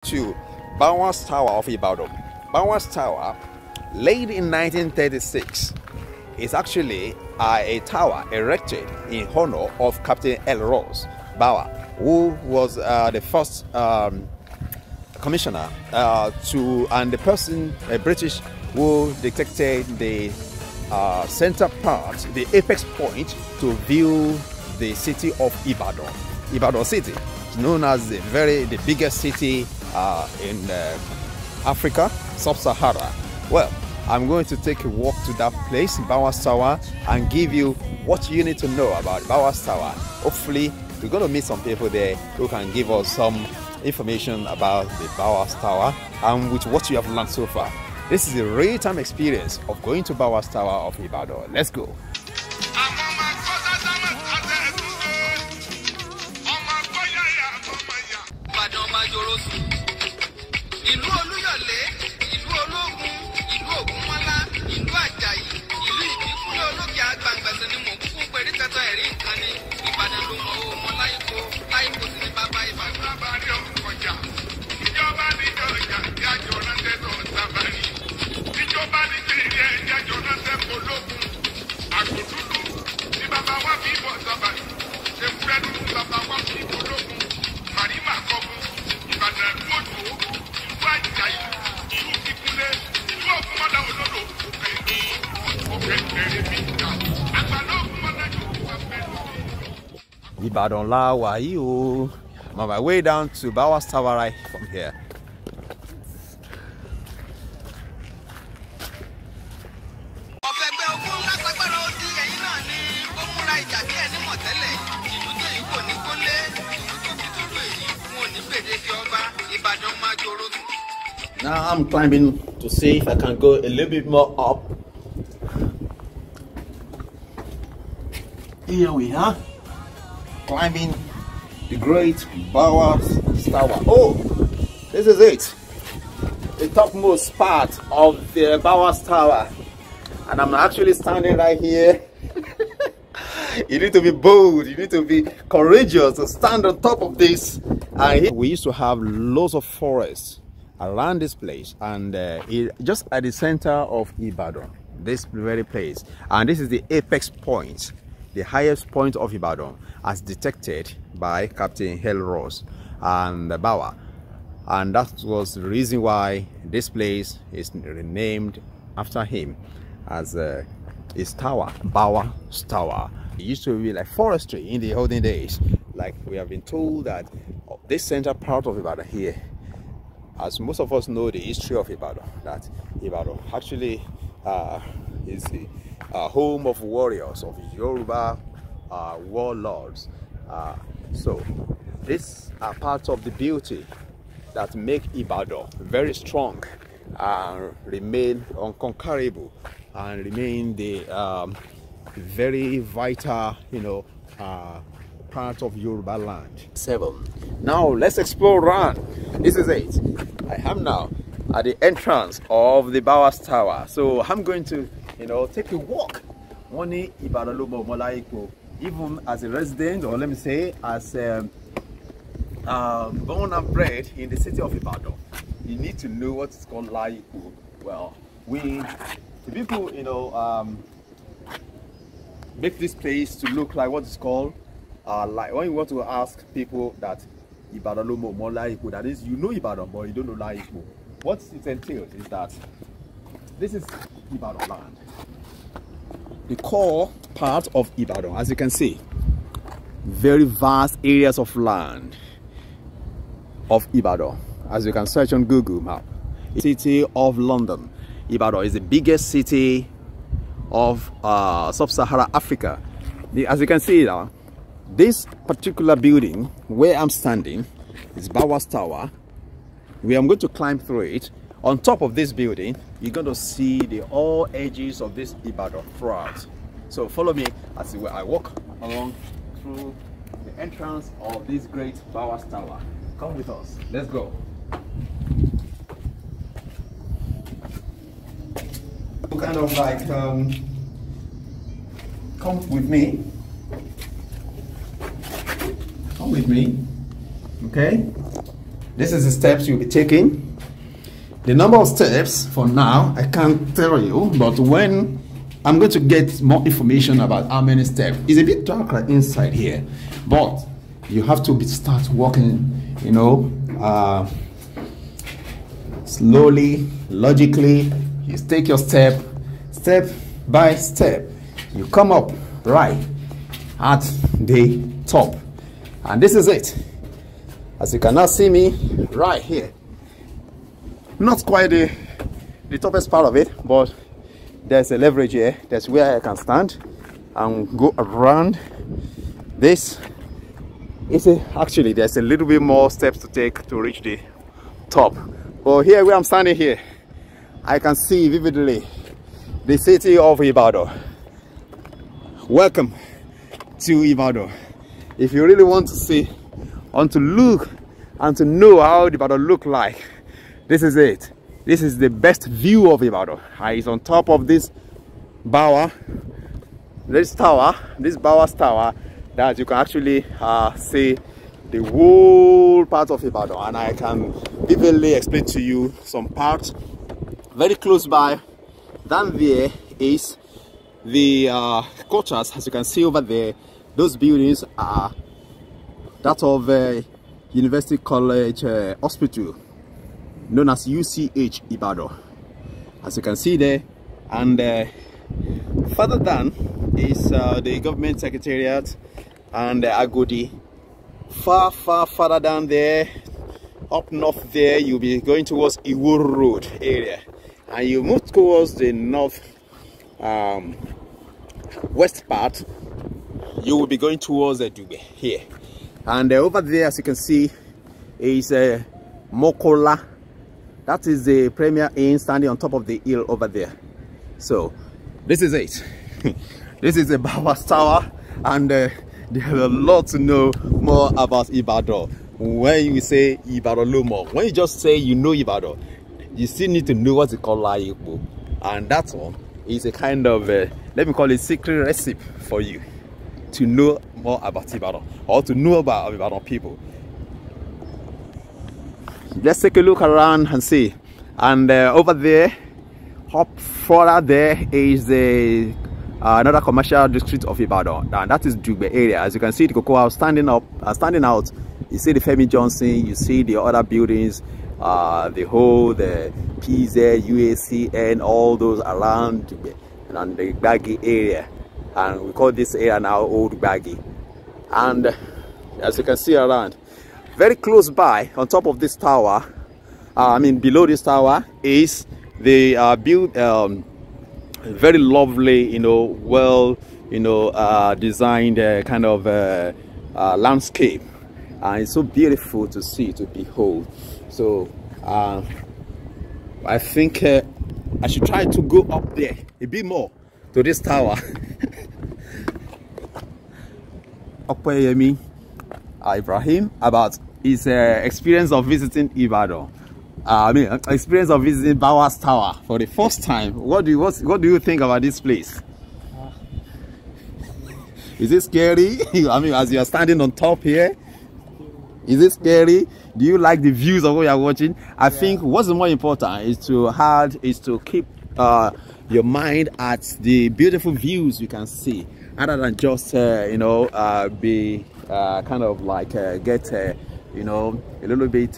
to Bawas Tower of Ibadan. Bawas Tower, laid in 1936, is actually a tower erected in honor of Captain Elros Bawa, who was the first commissioner and the person, a British, who detected the center part, the apex point, to view the city of Ibadan. Ibadan city is known as the biggest city in Africa, sub-Sahara. Well, I'm going to take a walk to that place, Bawas Tower, and give you what you need to know about Bawas Tower. Hopefully, we're going to meet some people there who can give us some information about the Bawas Tower and with what you have learned so far. This is a real-time experience of going to Bawas Tower of Ibadan. Let's go. Ibadan la wa yi o. I'm on my way down to Bawas Tower right from here. Now I'm climbing to see if I can go a little bit more up. Here we are, climbing the great Bawas Tower. Oh, this is it, the topmost part of the Bawas Tower, and I'm actually standing right here. You need to be bold, you need to be courageous to stand on top of this. And here we used to have lots of forests around this place, and just at the center of Ibadan, this very place, and this is the apex point, the highest point of Ibadan, as detected by Captain Elros and Bawa, and that was the reason why this place is renamed after him as his tower, Bawas Tower. It used to be like forestry in the olden days. Like we have been told that this center part of Ibadan here, as most of us know the history of Ibadan, that Ibadan actually is the home of warriors, of Yoruba warlords. So these are parts of the beauty that make Ibadan very strong and remain unconquerable and remain the very vital, part of Yoruba land. 7. Now let's explore around. This is it. I am now at the entrance of the Bawas Tower. So I'm going to, take a walk. One Ibadan Lobo Molaiko, even as a resident, or let me say, as born and bred in the city of Ibadan, you need to know what is called Laiko. Well, the people, make this place to look like what is called, like when you want to ask people that Ibadan Lobo Molaiko, that is, Ibadan, but you don't know Laiko. What it entails is that this is Ibadan land, the core part of Ibadan. As you can see, very vast areas of land of Ibadan. As you can search on Google map, city of London. Ibadan is the biggest city of sub-Sahara Africa. As you can see now, this particular building where I'm standing is Bawas Tower. I'm going to climb through it. On top of this building, you're going to see all edges of this Ibadan throughout. So follow me as I walk along through the entrance of this great Bawas Tower. Come with us. Let's go. Kind of like come with me. Come with me. Okay. This is the steps you'll be taking. The number of steps for now, I can't tell you, but when I'm going to get more information about how many steps, it's a bit darker inside here, but you have to start walking, you know, slowly, logically. You take your step by step. You come up right at the top, and this is it. As you can now see me right here, not quite the toughest part of it, but there's a leverage here. That's where I can stand and go around. This is actually there's a little bit more steps to take to reach the top, but here where I'm standing here, I can see vividly the city of Ibadan. Welcome to Ibadan. If you really want to see, want to look and to know how Ibadan look like, this is it. This is the best view of Ibadan. It's on top of this Bowers Tower, that you can actually see the whole part of Ibadan, and I can vividly explain to you some parts. Very close by, down there is the quarters. As you can see over there, those buildings are that of University College Hospital, known as UCH Ibadan, as you can see there. And further down is the government secretariat and Agodi. Far further down there, up north there, you'll be going towards Iwo Road area, and you move towards the north west part, you will be going towards Dugbe here. And over there, as you can see, is Mokola. That is the Premier Inn standing on top of the hill over there. So this is it. This is the Bowers Tower, and there's a lot to know more about Ibadan. When you say Ibadan Lumo, when you just say you know Ibadan, you still need to know what it's called Laipo, and that one is a kind of let me call it secret recipe for you to know more about Ibadan, or to know about Ibadan people. Let's take a look around and see. And over there, up further there, is the another commercial district of Ibadan, and that is Dugbe area. As you can see, the Cocoa House standing out. You see the Femi Johnson, you see the other buildings, the PZ, UACN, all those around Dugbe, and the Gbagi area. And we call this area now Old Gbagi. And as you can see around, very close by, on top of this tower, below this tower, is the very lovely, well, designed kind of landscape, and it's so beautiful to see, to behold. So I think I should try to go up there a bit more to this tower. Opeyemi Ibrahim about his experience of visiting Ibadan. Experience of visiting Bowers Tower for the first time. What do you think about this place? Is it scary? As you are standing on top here, is it scary? Do you like the views of what you are watching? I think what's more important is to keep your mind at the beautiful views you can see, rather than just be kind of like get a little bit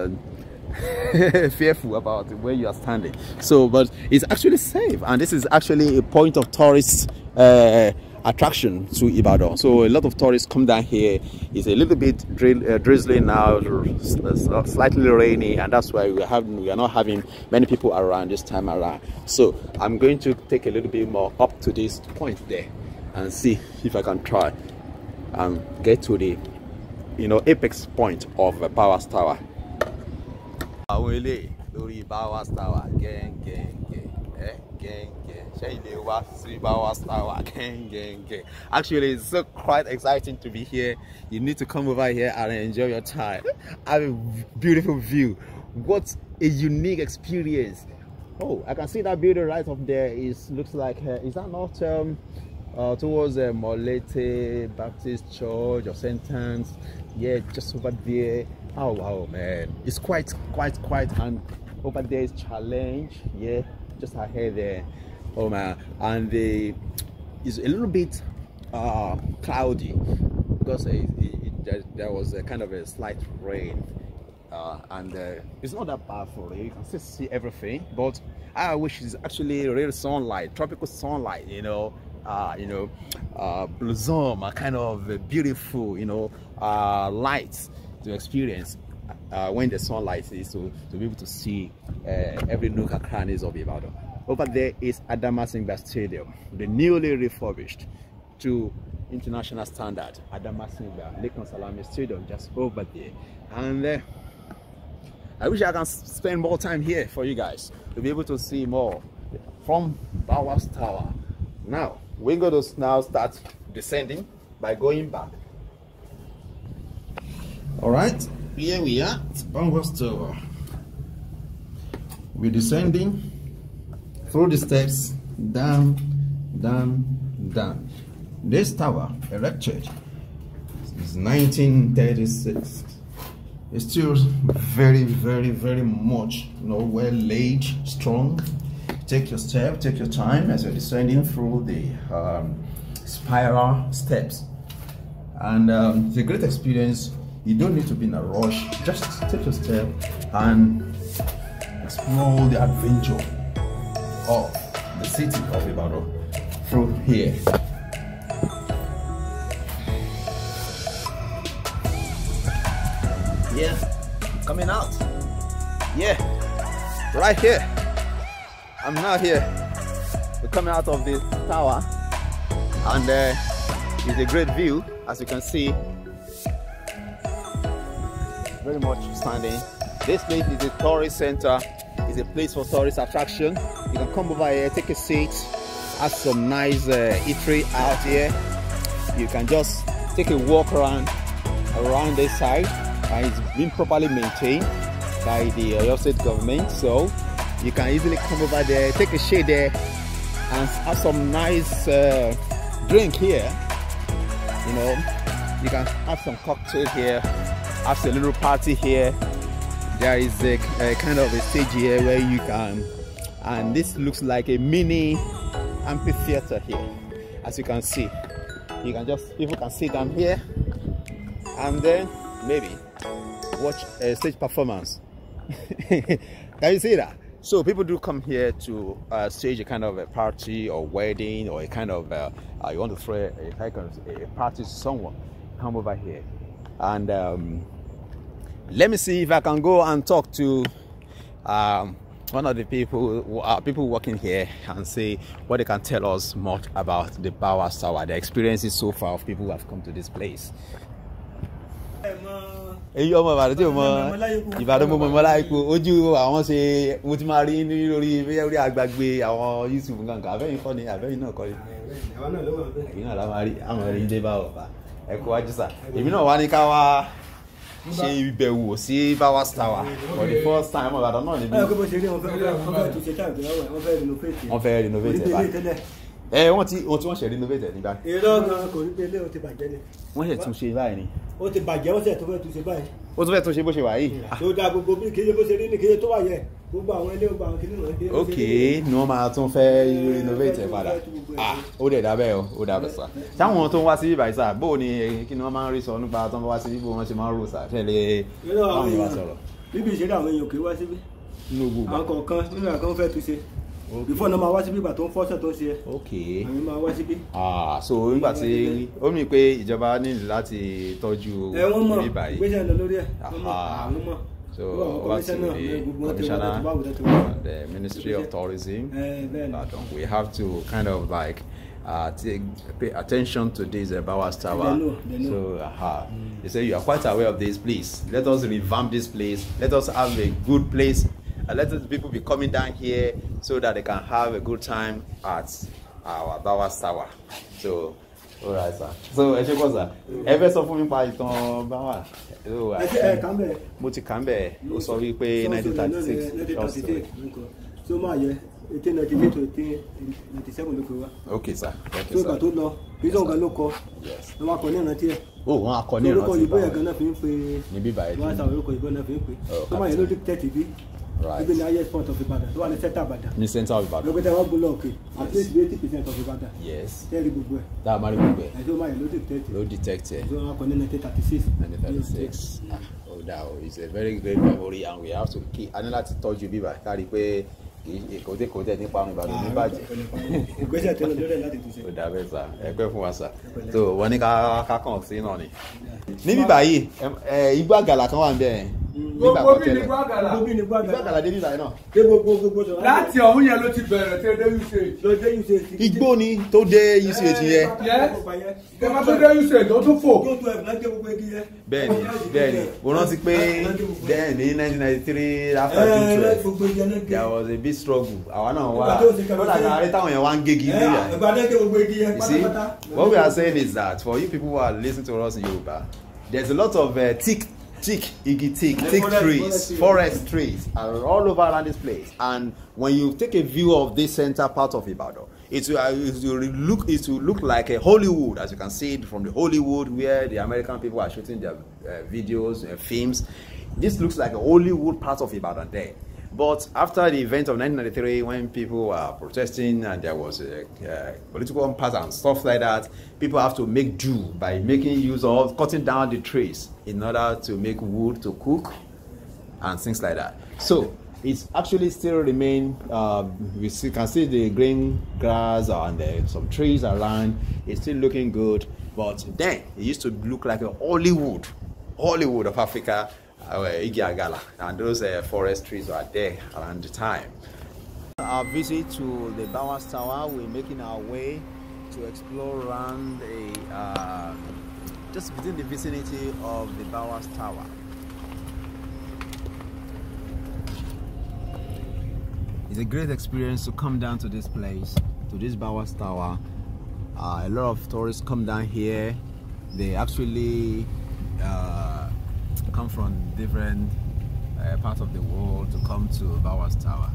fearful about where you are standing. So, but it's actually safe, and this is actually a point of tourist attraction to Ibadan. So a lot of tourists come down here. It's a little bit drizzling now, slightly rainy, and that's why we are not having many people around this time around. So I'm going to take a little bit more up to this point there and see if I can try and get to the apex point of Bowers Tower. Bowers Tower, Actually, it's so quite exciting to be here. You need to come over here and enjoy your time. Have a beautiful view. What a unique experience. Oh, I can see that building right up there. Looks like is that not towards Molete Baptist Church or St. Anne's. Yeah, just over there. Oh wow, man, it's quite and over there is Challenge. Yeah, just ahead there. Oh man, and it's a little bit cloudy because there was a kind of a slight rain, and it's not that bad for you. You can still see everything, but I wish it's actually real sunlight, tropical sunlight. Blossom, a kind of beautiful, lights to experience when the sunlight is to be able to see every nook and crannies of Ibadan. Over there is Adamasingba Stadium, the newly refurbished to international standard. Adamasingba Lekan Salami Stadium just over there, and I wish I can spend more time here for you guys to be able to see more from Bowers Tower. Now we're going to now start descending by going back. All right, here we are at Bowers Tower. We're descending through the steps, down. This tower, erected is 1936. It's still very much, well laid, strong. Take your step, take your time as you're descending through the spiral steps, and it's a great experience. You don't need to be in a rush. Just take your step and explore the adventure of the city of Ibadan through here. Yeah, coming out. Yeah, right here. I'm now here. We're coming out of the tower, and it's a great view, as you can see. Very much standing. This place is a tourist center. It's a place for tourist attraction. You can come over here, take a seat, have some nice eatery out here. You can just take a walk around this side, and it's been properly maintained by the Oyo State government. So you can easily come over there, take a shade there, and have some nice drink here. You can have some cocktail here, have a little party here. There is a kind of a stage here where you can, and this looks like a mini amphitheater here. As you can see, people can sit down here and then maybe watch a stage performance. Can you see that? So people do come here to stage a kind of a party or wedding, or a kind of you want to throw a party to someone. Come over here, and let me see if I can go and talk to one of the people working here and see what they can tell us more about the Bowers Tower, the experiences so far of people who have come to this place. Èyí ọmọ Ìbàdàn tí o mọ Ìbàdàn mo mọ láìpẹ́ ojú àwọn ṣe mo ti máa rí lórí orí àgbàgbé àwọn YouTube nǹkan àbẹ́yìn kọ́ ni àbẹ́yìn náà kọ́ ni èyí náà la máa rí àwọn ẹ̀rí dé bá ọ̀fà ẹ̀kọ́ wájú sà èmi náà wá ní ká wá ṣe ìbẹ̀wò sí Bowers Tower for the first time ọmọ Ìbàdàn náà níbí. Wọ́n fẹ́ renovate ẹ̀ báyìí. Wọ́n ṣe renovate nígbà. Irọ́ gan kò rí pé ilé o ti bàjẹ́ ni. Wọ́n ṣe tún ṣe báyìí ni. Ó ti bàjẹ́, wọ́n ṣe tó fẹ́ tún ṣe báyìí. Ó tún fẹ́ tún ṣe bó ṣe wà yìí. Tó dá gbogbo bí kéye bó ṣe rí ní kéye tó wà yẹ. Gbogbo àwọn ilé gbogbo àwọn kìnìún náà. Ok, ni wọ́n máa tún fẹ́ renovate ẹ̀ padà. Ó dẹ̀ dábẹ́ o, ó dábẹ́ sà. Táwọn tó ń wá sí ibà ìsà, bó ni kí ni wọ́n máa ń rí sọ nípa tó ń wá sí ibò wọ́n ṣe máa ń rò sà tẹ́lẹ̀ báwọn yóò wá sọ̀rọ̀. Bíbí ìṣeré àwọn èèyàn kì í wá síbí. Àwọn kọ̀ọ̀kan nínú àkàn fẹ́ tún ṣe. Before náà máa wá síbí ìgbà tó ń fọ́ṣẹ̀ tó ń ṣe. Ok. Àwọn máa wá síbí. So nígbà tí ó mì pé ìjọba nílò láti tọ́jú ibà yìí. Ìgbésẹ̀ lọ lórí ẹ̀. Àwọn mọ̀. So over to the commissioner and the Ministry of Tourism, we have to kind of like pay attention to this Bowers Tower. They know. So they say you are quite aware of this. Please let us revamp this place. Let us have a good place. Let the people be coming down here so that they can have a good time at our Bowers Tower. So. Alright, sir. So, ẹ ṣe kọ́ sà, ẹ fẹ́ sọ fún mi pa ìtàn Bowers. Ẹ kàn bẹ̀. Mo ti kà ń bẹ̀, ó sọ wípé 1936. So my 1898 to 1897 ló wá. Okay, sir. So ìgbà tó lọ reason gan ló kọ. Yes. Wọ́n akọ ní ìrántí ẹ̀. Oh, wọ́n akọ ní ìrántí. Orúkọ Ìgbò yẹn gan náà fi ń pe. Ní bíbá ẹ̀. Wọ́n á sàwọn orúkọ Ìgbò náà fi ń pe. So my ló dictate bí. Right. Ibi ni highest point of Ibadan. So wà ní center Ibadan. Ní center of Ibadan. Lọ́gbẹ́dẹ́ wọ́n gbólọ̀ òkè. At least 80% of Ibadan. Yes. Tẹ́lẹ̀ gbogbo ẹ̀. That marry gbogbo ẹ̀. So my ló dictate. Ló detected. So wọ́n akọ ní 1936. 1936. Oh, that is a very great memory, and we have to keep. A ní láti tọ́jú bíbá kárí pé kòtẹ́ nípa àwọn Ìbàdàn ní bàjẹ́. Ìgbésẹ̀ tẹ́lẹ̀ lórí láti tún ṣe. Ó dà bẹ́ẹ̀ sà, ẹgbẹ́ fún wa sà. So wọ́n ní ká kàn sí náà ni. Ní bíbá yìí, igbó àgàlà kan wà ń bẹ̀. Gbogbo bí ní igbó àgàlà. Igbó àgàlà dé bíbá yìí náà. Gbogbo sọ. Láti ọ̀hún yẹn ló ti bẹ̀rẹ̀ tẹ́ dé usage. Lọ dé usage. Igbó ni tó dé usage yẹn. Kẹ́mọ́ tó dé usage ó tún fò. Bẹ́ẹ̀ni, mo rántí pé then ní 1993 after 2012 there was a big struggle. Àwa náà wà. Ó dàgbà àárẹ̀ táwọn yẹn wá ń gégi nílẹ̀. You see, what we are saying is that for you people who are listening to us in Yoruba, there's a lot of thick trees, forest trees are all over around this place. And when you take a view of this center part of Ibadan, it will look like a Hollywood, as you can see it from the Hollywood where the American people are shooting their videos and films. This looks like a Hollywood part of Ibadan there. But after the event of 1993, when people were protesting and there was a political impasse and stuff like that, people have to make do by making use of cutting down the trees in order to make wood to cook and things like that. So it's actually still remain. We can see the green grass and some trees around. It's still looking good, but then it used to look like a Hollywood of Africa. Igiagala, and those forest trees are there around the time. Our visit to the Bowers Tower, we're making our way to explore around just within the vicinity of the Bowers Tower. It's a great experience to come down to this place, to this Bowers Tower. A lot of tourists come down here. They actually come from different parts of the world to come to Bowers Tower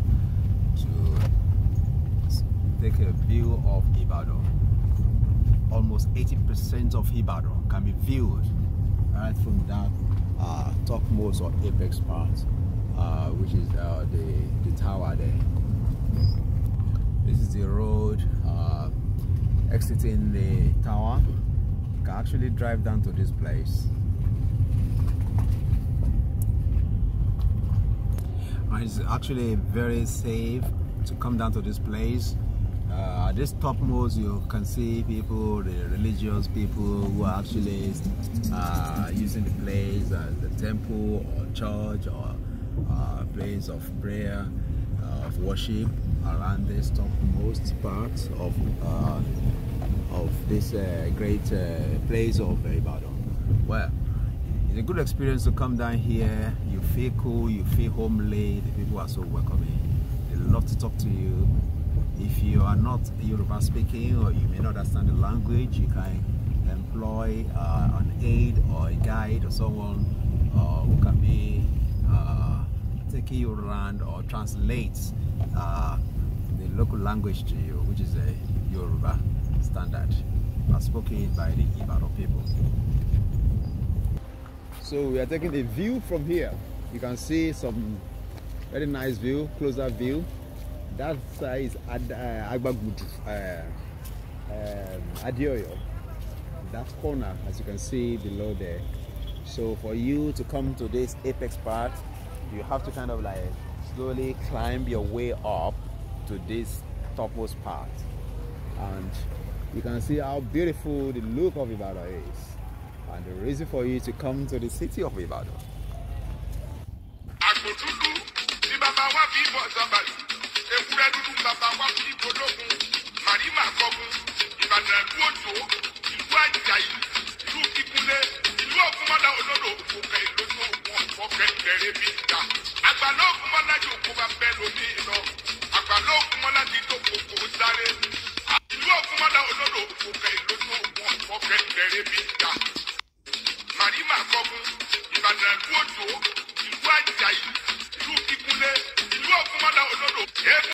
to take a view of Ibadan. Almost 80% of Ibadan can be viewed right from that topmost or apex part, which is the tower there. This is the road exiting the tower. You can actually drive down to this place. It's actually very safe to come down to this place. This topmost, you can see people, the religious people who are actually using the place as a temple or church or place of prayer, of worship around this topmost part of this great place of Ibadan. Well, it's a good experience to come down here. You feel cool, you feel homely. The people are so welcoming. They love to talk to you. If you are not Yoruba speaking or you may not understand the language, you can employ an aide or a guide or someone who can be taking you around or translate the local language to you, which is a Yoruba standard, spoken by the Ibadan people. So we are taking a view from here. You can see some very nice view, closer view. That side is Agbagudu, Adioyo. That corner, as you can see below there. So for you to come to this apex part, you have to kind of like slowly climb your way up to this topmost part. And you can see how beautiful the look of Ibadan is. And the reason for you to come to the city of Ibadan. Marima Kogun, Ibadan Kuojo, ìlú Ajayi, ìlú Kikunle, ìlú Ògúnmọ́lá.